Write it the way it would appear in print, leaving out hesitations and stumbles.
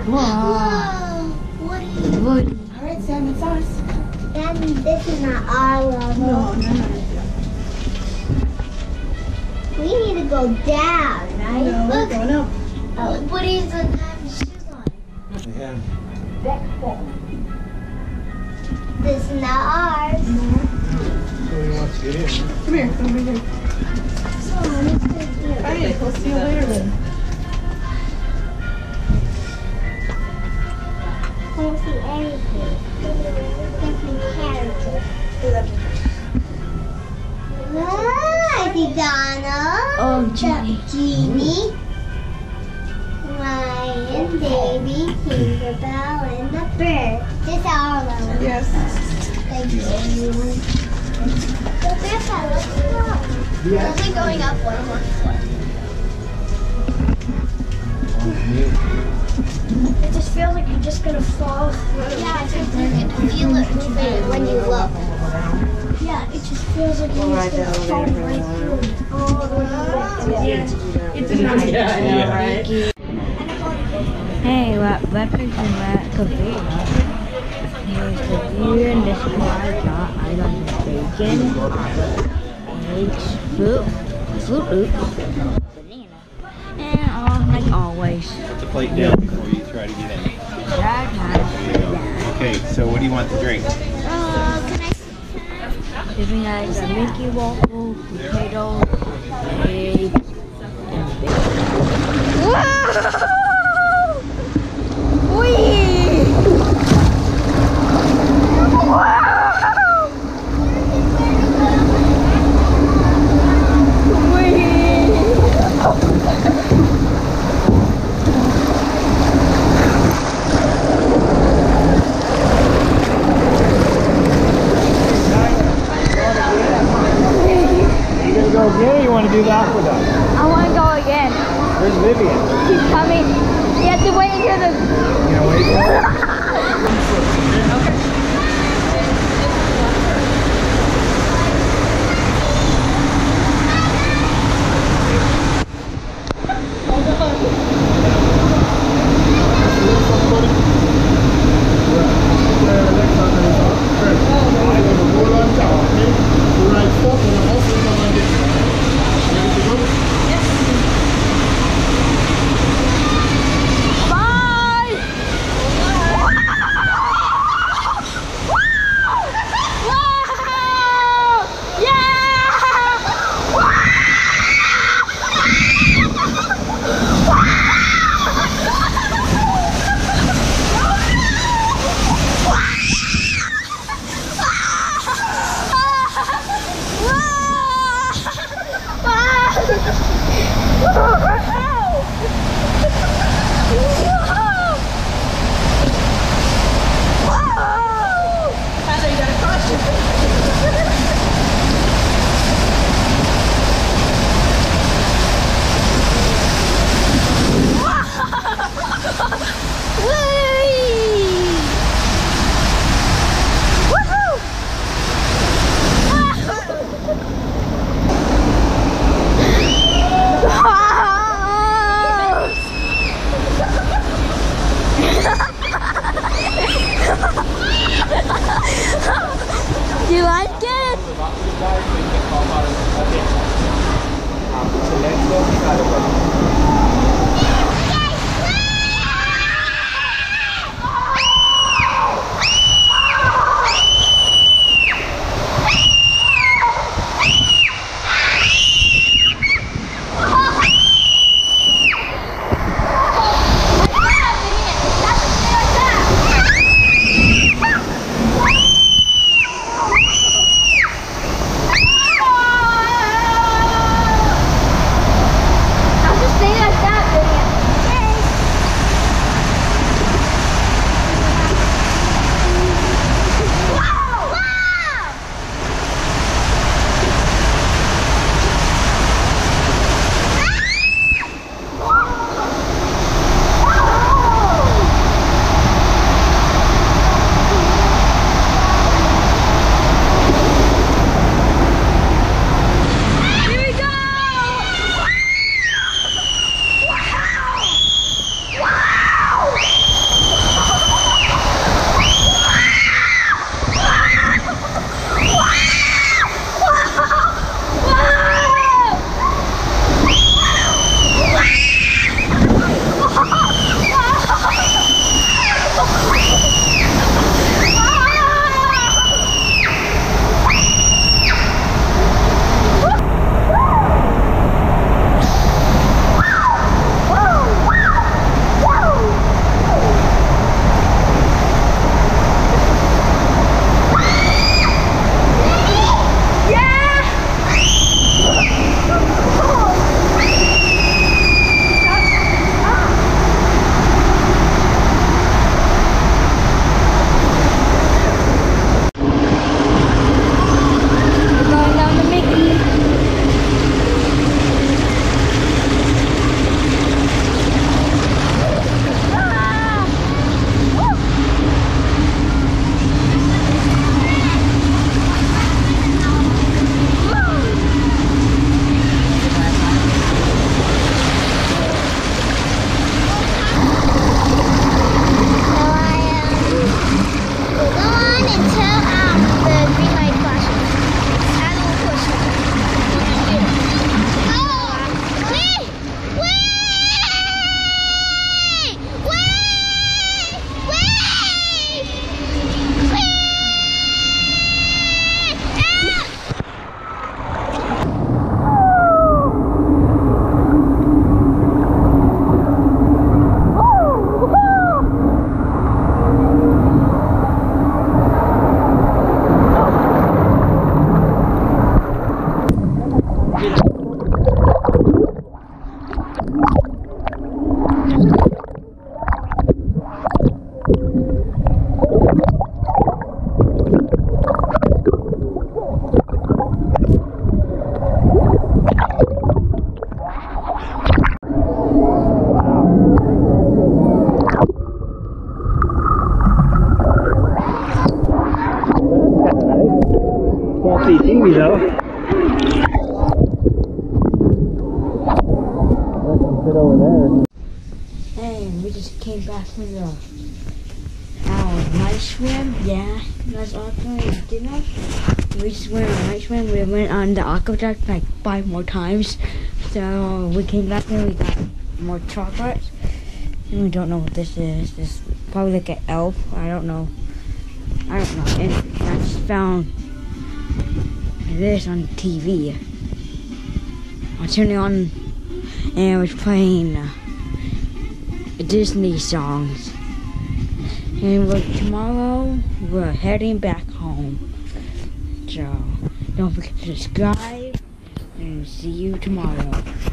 Whoa. Woody. Alright, Sam, it's ours. Then this is not our level. No. We need to go down, right? No, we're going up. Oh, Woody doesn't have shoes on. Yeah. This is not ours. So he wants to get in. Come here, over here. Alright, we'll see you later then. I don't see anything. Different characters. Hi, Donald. Oh, Genie. Genie. Lion, baby, Tinkerbell, and the bird. This is our level. Yes. Thank you. But Grandpa, let's go. Yeah. We're only going up one more floor. It just feels like you're just gonna fall through. Yeah, you can feel it when you look. Yeah, it just feels like you're just gonna fall right through. It's a nice. Yeah, I know, right? Hey, what is that cafe? Here's the beer and this is what I got. I got the bacon, eggs, fruit, banana, and like always. Put the plate down before you try to get in. Okay, so what do you want to drink? Can I Give me guys a Mickey waffle, potato, egg, and bacon. Whoa! Whee! You gonna go again or you want to do the aqueduct? I want to go again. Where's Vivian? She's coming. You have to wait until the... You know, wait for her. Bye! sit over there. And we just came back from our night swim. Yeah, that's awesome. Dinner. We just went on a night swim. We went on the aqueduct like 5 more times. So we came back and we got more chocolates. And we don't know what this is. This is probably like an elf. I don't know. And I just found this on TV. I turned it on and it was playing Disney songs. And tomorrow we're heading back home. So don't forget to subscribe and see you tomorrow.